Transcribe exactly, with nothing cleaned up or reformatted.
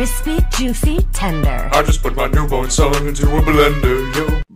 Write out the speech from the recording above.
Crispy, juicy, tender. I just put my newborn son into a blender, yo.